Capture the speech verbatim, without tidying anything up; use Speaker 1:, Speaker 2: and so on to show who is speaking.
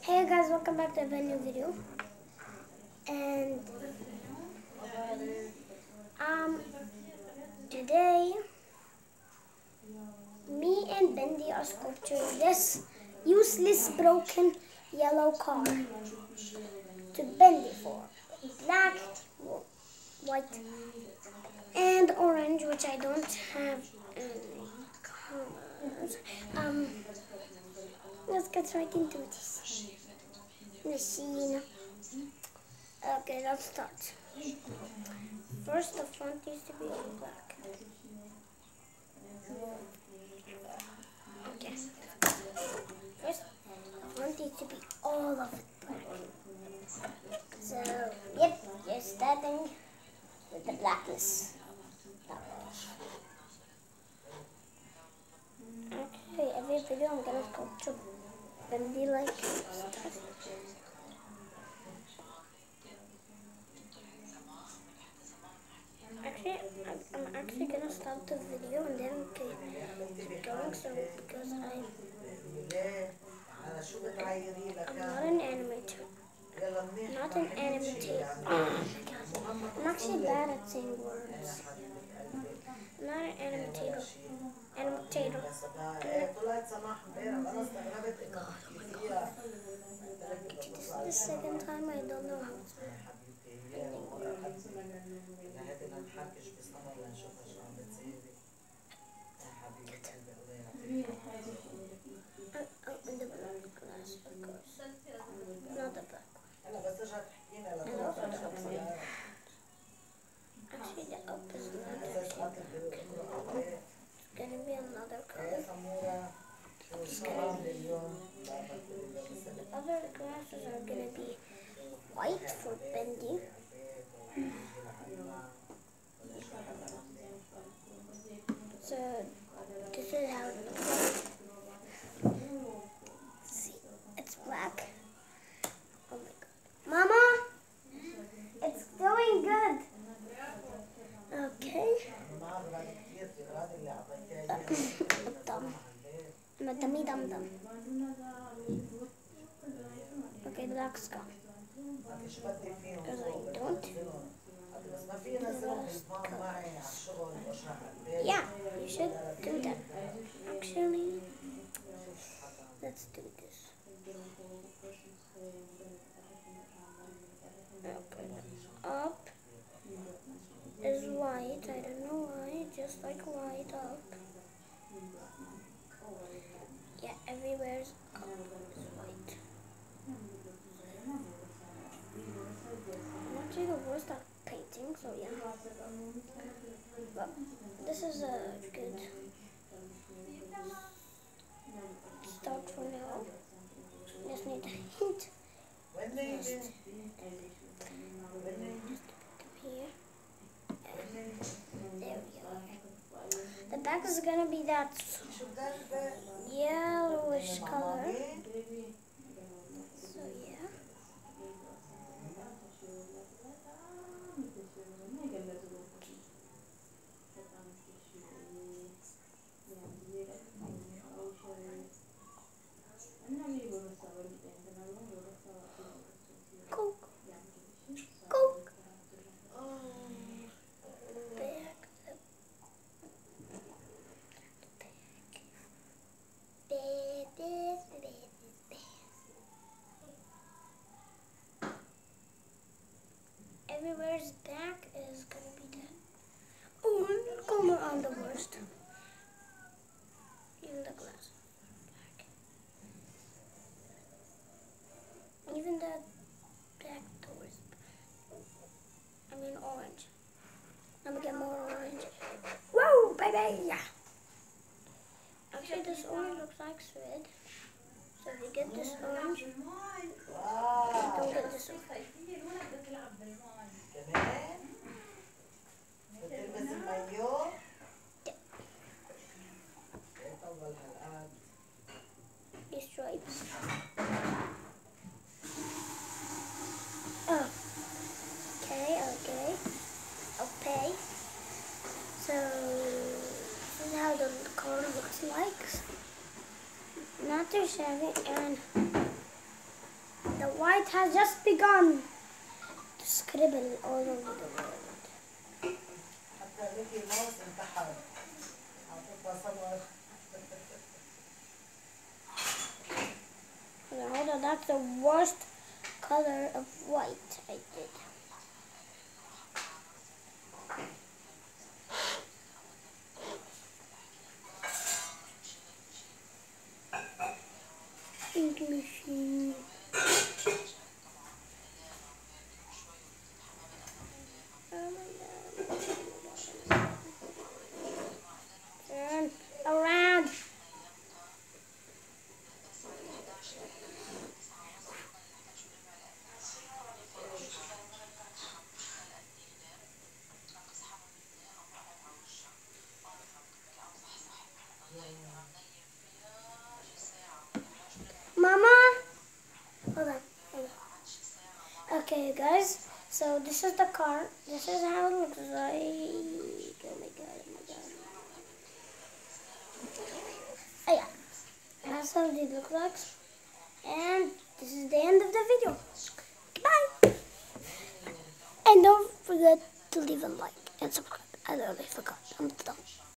Speaker 1: Hey guys, welcome back to a brand new video. And um today me and Bendy are sculpturing this useless broken yellow car to Bendy for black, white and orange, which I don't have any colors. Um let's get right into this machine. Okay, let's start. First, the front needs to be all black. Okay. First, the front needs to be all of it black. So, yep, you're starting with the blackness. Actually, every video I'm gonna sculpture Bendy like stuff. Actually, I'm, I'm actually gonna stop the video and then okay, keep going. So because I, I'm not an animator, not an animator. Oh my god, I'm actually bad at saying words. I'm not an animator. Animator. God, oh my god. This is the second time I don't know how to say oh, in the black glass, of course. Not the black one. And also the upside down. Actually, the up is not actually black. It's gonna be another color. It's gonna be, the other glasses are gonna be white for Bendy. So this is how it looks like. See, it's black. Oh my god. Mama! It's doing good. Okay. Dum. I'm a dummy dum dum. Okay, black's gone. Because I don't. Yeah, you should do that. Actually, let's do this. Okay, up is white. I don't know why, just like white up. Yeah, everywhere's up is white. I'm actually the worst at painting, so yeah. But this is a good start for now. Just need to hint. Just, just put them here. And there we are. The back is gonna be that yellowish color. So yeah. Coke. Coke. Back. Everywhere's back is gonna be that. Oh, the color on the worst. Even the glass. Even the black doors. I mean orange. I'm gonna get more orange. Whoa, baby! Actually, this orange looks like red. So if you get this orange, don't get this orange. These stripes. Oh. Okay, okay. Okay. So this is how the color looks like. Not too shabby, and white has just begun to scribble all over the world. Hold on, that's the worst color of white I did. Ink machine. Turn around. Mama? Hold on, hold on. Okay, guys. So this is the car. This is how it looks like. Oh my god, oh my god. Oh yeah. That's how it looks like. And this is the end of the video. Goodbye. And don't forget to leave a like and subscribe. I literally forgot. I'm done.